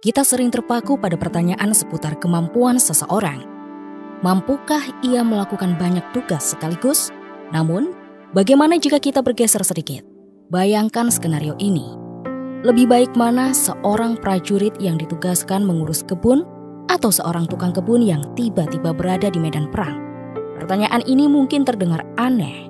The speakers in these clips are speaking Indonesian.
kita sering terpaku pada pertanyaan seputar kemampuan seseorang. Mampukah ia melakukan banyak tugas sekaligus? Namun, bagaimana jika kita bergeser sedikit? Bayangkan skenario ini. Lebih baik mana seorang prajurit yang ditugaskan mengurus kebun atau seorang tukang kebun yang tiba-tiba berada di medan perang? Pertanyaan ini mungkin terdengar aneh.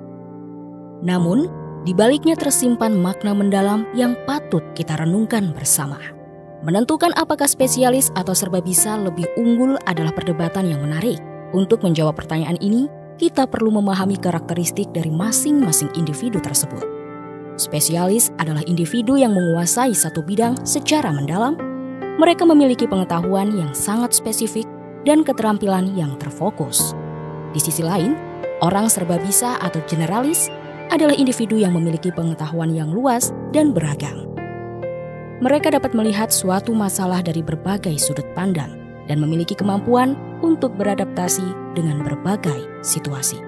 Namun, di baliknya tersimpan makna mendalam yang patut kita renungkan bersama. Menentukan apakah spesialis atau serba bisa lebih unggul adalah perdebatan yang menarik. Untuk menjawab pertanyaan ini, kita perlu memahami karakteristik dari masing-masing individu tersebut. Spesialis adalah individu yang menguasai satu bidang secara mendalam. Mereka memiliki pengetahuan yang sangat spesifik dan keterampilan yang terfokus. Di sisi lain, orang serba bisa atau generalis adalah individu yang memiliki pengetahuan yang luas dan beragam. Mereka dapat melihat suatu masalah dari berbagai sudut pandang dan memiliki kemampuan untuk beradaptasi dengan berbagai situasi.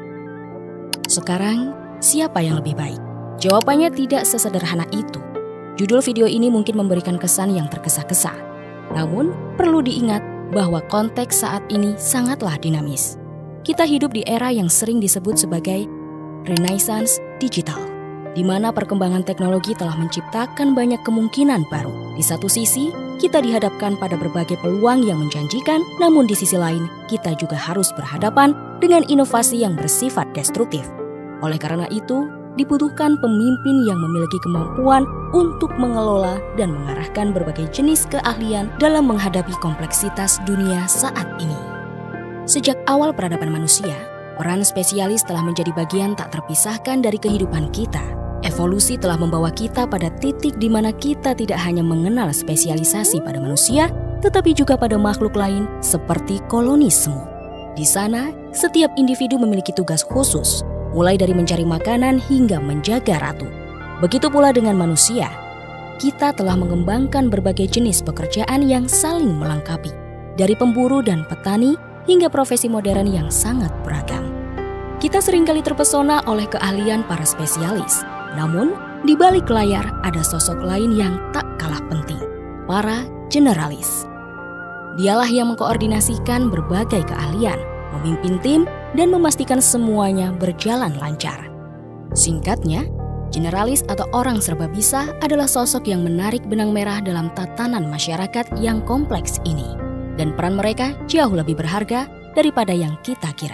Sekarang, siapa yang lebih baik? Jawabannya tidak sesederhana itu. Judul video ini mungkin memberikan kesan yang tergesa-gesa. Namun, perlu diingat bahwa konteks saat ini sangatlah dinamis. Kita hidup di era yang sering disebut sebagai Renaissance Digital, di mana perkembangan teknologi telah menciptakan banyak kemungkinan baru. Di satu sisi, kita dihadapkan pada berbagai peluang yang menjanjikan, namun di sisi lain, kita juga harus berhadapan dengan inovasi yang bersifat destruktif. Oleh karena itu, dibutuhkan pemimpin yang memiliki kemampuan untuk mengelola dan mengarahkan berbagai jenis keahlian dalam menghadapi kompleksitas dunia saat ini. Sejak awal peradaban manusia, peran spesialis telah menjadi bagian tak terpisahkan dari kehidupan kita. Evolusi telah membawa kita pada titik di mana kita tidak hanya mengenal spesialisasi pada manusia, tetapi juga pada makhluk lain seperti koloni semut. Di sana, setiap individu memiliki tugas khusus, mulai dari mencari makanan hingga menjaga ratu. Begitu pula dengan manusia. Kita telah mengembangkan berbagai jenis pekerjaan yang saling melengkapi, dari pemburu dan petani hingga profesi modern yang sangat beragam. Kita seringkali terpesona oleh keahlian para spesialis. Namun, di balik layar ada sosok lain yang tak kalah penting, para generalis. Dialah yang mengkoordinasikan berbagai keahlian, memimpin tim, dan memastikan semuanya berjalan lancar. Singkatnya, generalis atau orang serba bisa adalah sosok yang menarik benang merah dalam tatanan masyarakat yang kompleks ini. Dan peran mereka jauh lebih berharga daripada yang kita kira.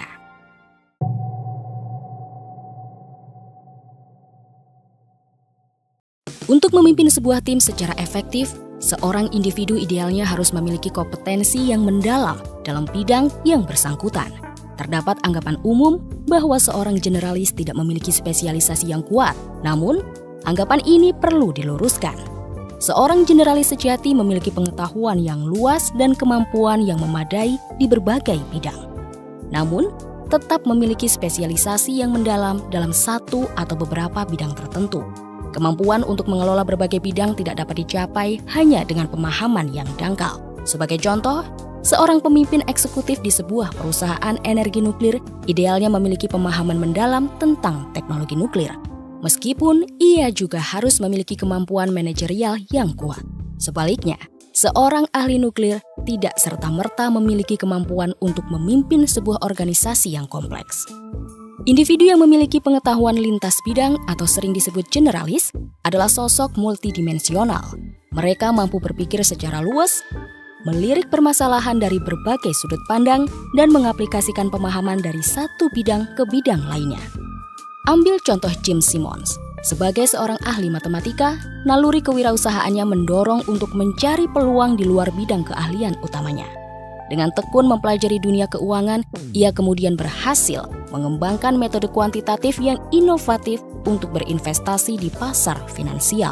Untuk memimpin sebuah tim secara efektif, seorang individu idealnya harus memiliki kompetensi yang mendalam dalam bidang yang bersangkutan. Terdapat anggapan umum bahwa seorang generalis tidak memiliki spesialisasi yang kuat, namun anggapan ini perlu diluruskan. Seorang generalis sejati memiliki pengetahuan yang luas dan kemampuan yang memadai di berbagai bidang. Namun, tetap memiliki spesialisasi yang mendalam dalam satu atau beberapa bidang tertentu. Kemampuan untuk mengelola berbagai bidang tidak dapat dicapai hanya dengan pemahaman yang dangkal. Sebagai contoh, seorang pemimpin eksekutif di sebuah perusahaan energi nuklir idealnya memiliki pemahaman mendalam tentang teknologi nuklir. Meskipun ia juga harus memiliki kemampuan manajerial yang kuat. Sebaliknya, seorang ahli nuklir tidak serta-merta memiliki kemampuan untuk memimpin sebuah organisasi yang kompleks. Individu yang memiliki pengetahuan lintas bidang atau sering disebut generalis adalah sosok multidimensional. Mereka mampu berpikir secara luas, melirik permasalahan dari berbagai sudut pandang, dan mengaplikasikan pemahaman dari satu bidang ke bidang lainnya. Ambil contoh Jim Simmons. Sebagai seorang ahli matematika, naluri kewirausahaannya mendorong untuk mencari peluang di luar bidang keahlian utamanya. Dengan tekun mempelajari dunia keuangan, ia kemudian berhasil mengembangkan metode kuantitatif yang inovatif untuk berinvestasi di pasar finansial.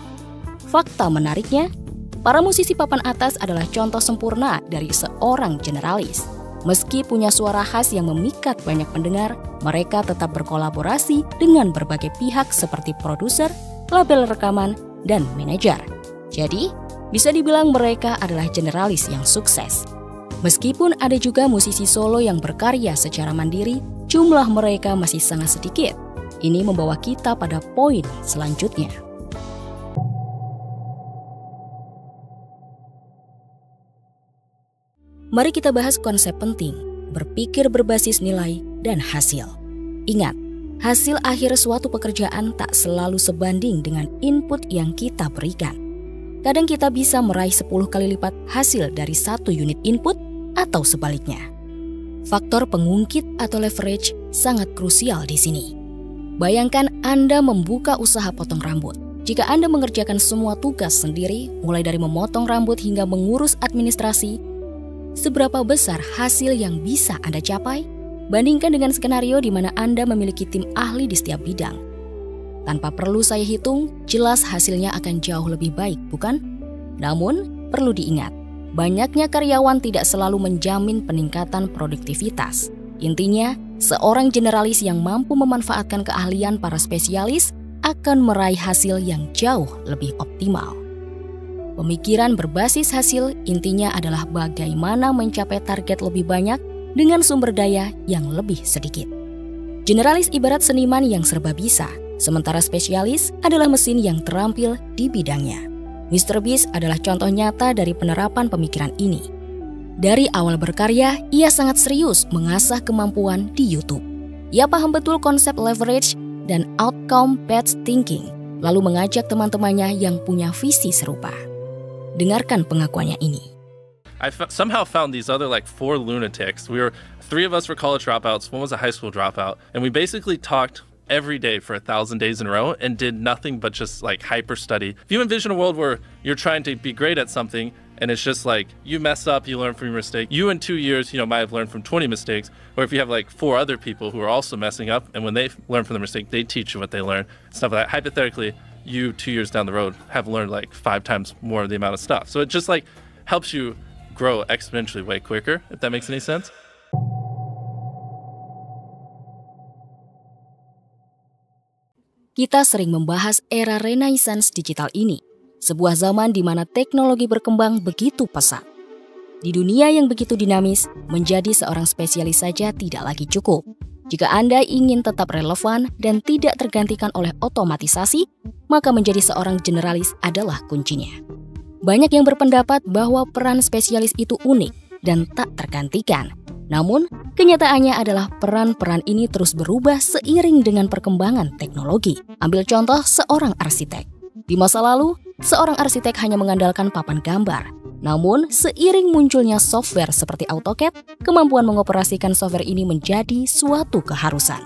Fakta menariknya, para musisi papan atas adalah contoh sempurna dari seorang generalis. Meski punya suara khas yang memikat banyak pendengar, mereka tetap berkolaborasi dengan berbagai pihak seperti produser, label rekaman, dan manajer. Jadi, bisa dibilang mereka adalah generalis yang sukses. Meskipun ada juga musisi solo yang berkarya secara mandiri, jumlah mereka masih sangat sedikit. Ini membawa kita pada poin selanjutnya. Mari kita bahas konsep penting, berpikir berbasis nilai dan hasil. Ingat, hasil akhir suatu pekerjaan tak selalu sebanding dengan input yang kita berikan. Kadang kita bisa meraih 10 kali lipat hasil dari 1 unit input atau sebaliknya. Faktor pengungkit atau leverage sangat krusial di sini. Bayangkan Anda membuka usaha potong rambut. Jika Anda mengerjakan semua tugas sendiri, mulai dari memotong rambut hingga mengurus administrasi, seberapa besar hasil yang bisa Anda capai? Bandingkan dengan skenario di mana Anda memiliki tim ahli di setiap bidang. Tanpa perlu saya hitung, jelas hasilnya akan jauh lebih baik, bukan? Namun, perlu diingat, banyaknya karyawan tidak selalu menjamin peningkatan produktivitas. Intinya, seorang generalis yang mampu memanfaatkan keahlian para spesialis akan meraih hasil yang jauh lebih optimal. Pemikiran berbasis hasil intinya adalah bagaimana mencapai target lebih banyak dengan sumber daya yang lebih sedikit. Generalis ibarat seniman yang serba bisa, sementara spesialis adalah mesin yang terampil di bidangnya. Mr. Beast adalah contoh nyata dari penerapan pemikiran ini. Dari awal berkarya, ia sangat serius mengasah kemampuan di YouTube. Ia paham betul konsep leverage dan outcome-based thinking, lalu mengajak teman-temannya yang punya visi serupa. Dengarkan pengakuannya ini. I somehow found these other 4 lunatics. 3 of us were college dropouts, 1 was a high school dropout, and we basically talked every day for 1,000 days in a row and did nothing but just hyper study. If you envision a world where you're trying to be great at something and it's just you mess up, you learn from your mistake. You in 2 years, might have learned from 20 mistakes, or if you have 4 other people who are also messing up, and when they learn from the mistake, they teach you what they learn. Stuff like that. Hypothetically, you 2 years down the road have learned 5 times more of the amount of stuff. So it just helps you grow exponentially way quicker, if that makes any sense. Kita sering membahas era renaissance digital ini, sebuah zaman di mana teknologi berkembang begitu pesat. Di dunia yang begitu dinamis, menjadi seorang spesialis saja tidak lagi cukup. Jika Anda ingin tetap relevan dan tidak tergantikan oleh otomatisasi, maka menjadi seorang generalis adalah kuncinya. Banyak yang berpendapat bahwa peran spesialis itu unik dan tak tergantikan. Namun, kenyataannya adalah peran-peran ini terus berubah seiring dengan perkembangan teknologi. Ambil contoh seorang arsitek. Di masa lalu, seorang arsitek hanya mengandalkan papan gambar. Namun, seiring munculnya software seperti AutoCAD, kemampuan mengoperasikan software ini menjadi suatu keharusan.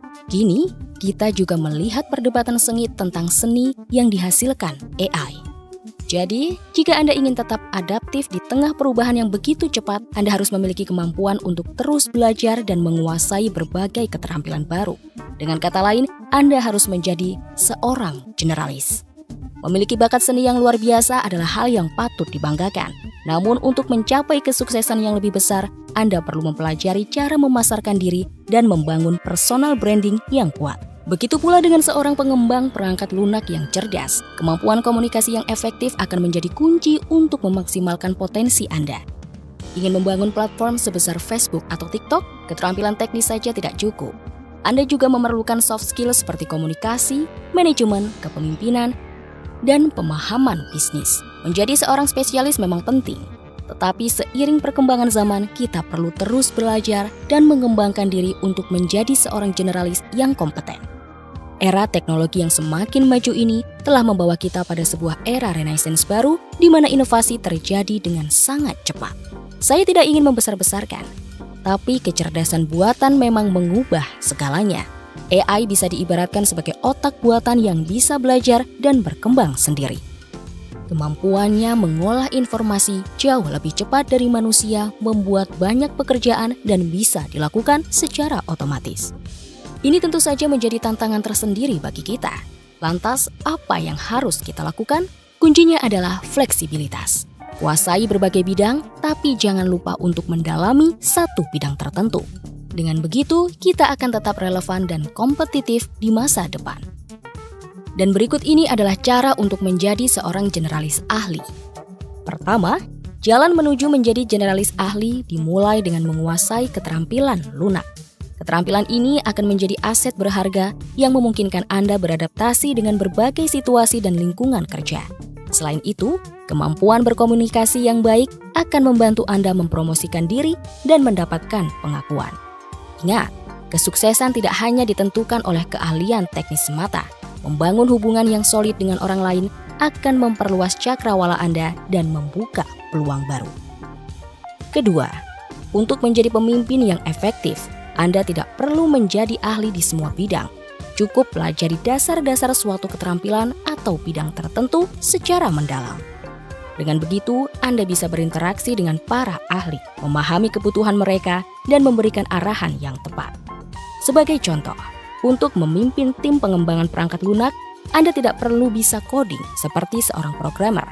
Kini, kita juga melihat perdebatan sengit tentang seni yang dihasilkan AI. Jadi, jika Anda ingin tetap adaptif di tengah perubahan yang begitu cepat, Anda harus memiliki kemampuan untuk terus belajar dan menguasai berbagai keterampilan baru. Dengan kata lain, Anda harus menjadi seorang generalis. Memiliki bakat seni yang luar biasa adalah hal yang patut dibanggakan. Namun, untuk mencapai kesuksesan yang lebih besar, Anda perlu mempelajari cara memasarkan diri dan membangun personal branding yang kuat. Begitu pula dengan seorang pengembang perangkat lunak yang cerdas. Kemampuan komunikasi yang efektif akan menjadi kunci untuk memaksimalkan potensi Anda. Ingin membangun platform sebesar Facebook atau TikTok? Keterampilan teknis saja tidak cukup. Anda juga memerlukan soft skill seperti komunikasi, manajemen, kepemimpinan, dan pemahaman bisnis. Menjadi seorang spesialis memang penting. Tetapi seiring perkembangan zaman, kita perlu terus belajar dan mengembangkan diri untuk menjadi seorang generalis yang kompeten. Era teknologi yang semakin maju ini telah membawa kita pada sebuah era renaissance baru di mana inovasi terjadi dengan sangat cepat. Saya tidak ingin membesar-besarkan, tapi kecerdasan buatan memang mengubah segalanya. AI bisa diibaratkan sebagai otak buatan yang bisa belajar dan berkembang sendiri. Kemampuannya mengolah informasi jauh lebih cepat dari manusia membuat banyak pekerjaan dan bisa dilakukan secara otomatis. Ini tentu saja menjadi tantangan tersendiri bagi kita. Lantas, apa yang harus kita lakukan? Kuncinya adalah fleksibilitas. Kuasai berbagai bidang, tapi jangan lupa untuk mendalami satu bidang tertentu. Dengan begitu, kita akan tetap relevan dan kompetitif di masa depan. Dan berikut ini adalah cara untuk menjadi seorang generalis ahli. Pertama, jalan menuju menjadi generalis ahli dimulai dengan menguasai keterampilan lunak. Keterampilan ini akan menjadi aset berharga yang memungkinkan Anda beradaptasi dengan berbagai situasi dan lingkungan kerja. Selain itu, Kemampuan berkomunikasi yang baik akan membantu Anda mempromosikan diri dan mendapatkan pengakuan. Ingat, kesuksesan tidak hanya ditentukan oleh keahlian teknis semata. Membangun hubungan yang solid dengan orang lain akan memperluas cakrawala Anda dan membuka peluang baru. Kedua, untuk menjadi pemimpin yang efektif, Anda tidak perlu menjadi ahli di semua bidang. Cukup pelajari dasar-dasar suatu keterampilan atau bidang tertentu secara mendalam. Dengan begitu, Anda bisa berinteraksi dengan para ahli, memahami kebutuhan mereka, dan memberikan arahan yang tepat. Sebagai contoh, untuk memimpin tim pengembangan perangkat lunak, Anda tidak perlu bisa coding seperti seorang programmer.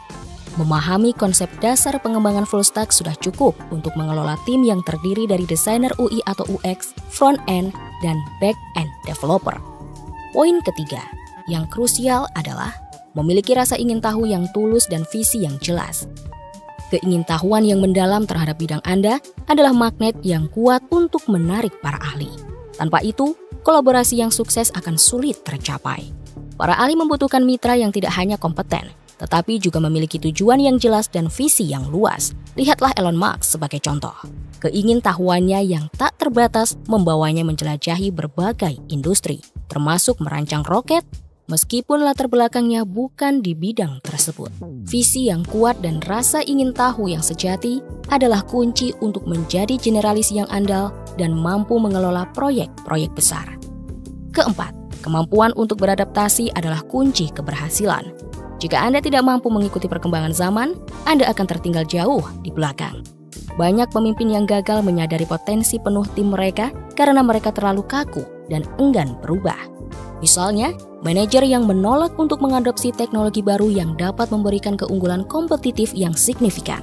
Memahami konsep dasar pengembangan full stack sudah cukup untuk mengelola tim yang terdiri dari desainer UI atau UX, front-end, dan back-end developer. Poin ketiga, yang krusial adalah memiliki rasa ingin tahu yang tulus dan visi yang jelas. Keingintahuan yang mendalam terhadap bidang Anda adalah magnet yang kuat untuk menarik para ahli. Tanpa itu, kolaborasi yang sukses akan sulit tercapai. Para ahli membutuhkan mitra yang tidak hanya kompeten, tetapi juga memiliki tujuan yang jelas dan visi yang luas. Lihatlah Elon Musk sebagai contoh. Keingintahuannya yang tak terbatas membawanya menjelajahi berbagai industri, termasuk merancang roket, meskipun latar belakangnya bukan di bidang tersebut. Visi yang kuat dan rasa ingin tahu yang sejati adalah kunci untuk menjadi generalis yang andal dan mampu mengelola proyek-proyek besar. Keempat, kemampuan untuk beradaptasi adalah kunci keberhasilan. Jika Anda tidak mampu mengikuti perkembangan zaman, Anda akan tertinggal jauh di belakang. Banyak pemimpin yang gagal menyadari potensi penuh tim mereka karena mereka terlalu kaku dan enggan berubah. Misalnya, manajer yang menolak untuk mengadopsi teknologi baru yang dapat memberikan keunggulan kompetitif yang signifikan.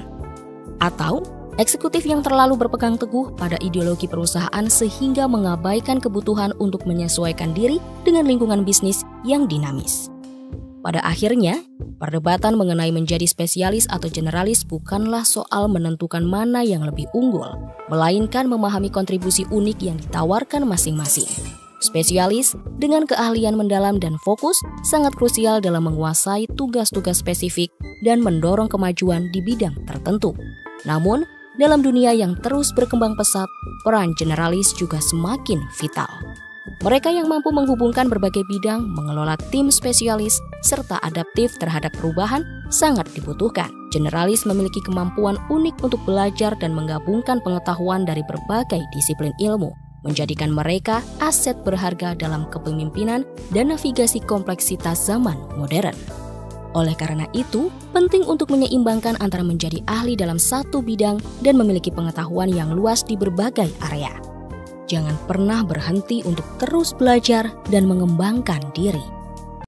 Atau, eksekutif yang terlalu berpegang teguh pada ideologi perusahaan sehingga mengabaikan kebutuhan untuk menyesuaikan diri dengan lingkungan bisnis yang dinamis. Pada akhirnya, perdebatan mengenai menjadi spesialis atau generalis bukanlah soal menentukan mana yang lebih unggul, melainkan memahami kontribusi unik yang ditawarkan masing-masing. Spesialis dengan keahlian mendalam dan fokus sangat krusial dalam menguasai tugas-tugas spesifik dan mendorong kemajuan di bidang tertentu. Namun, dalam dunia yang terus berkembang pesat, peran generalis juga semakin vital. Mereka yang mampu menghubungkan berbagai bidang, mengelola tim spesialis, serta adaptif terhadap perubahan sangat dibutuhkan. Generalis memiliki kemampuan unik untuk belajar dan menggabungkan pengetahuan dari berbagai disiplin ilmu, menjadikan mereka aset berharga dalam kepemimpinan dan navigasi kompleksitas zaman modern. Oleh karena itu, penting untuk menyeimbangkan antara menjadi ahli dalam satu bidang dan memiliki pengetahuan yang luas di berbagai area. Jangan pernah berhenti untuk terus belajar dan mengembangkan diri.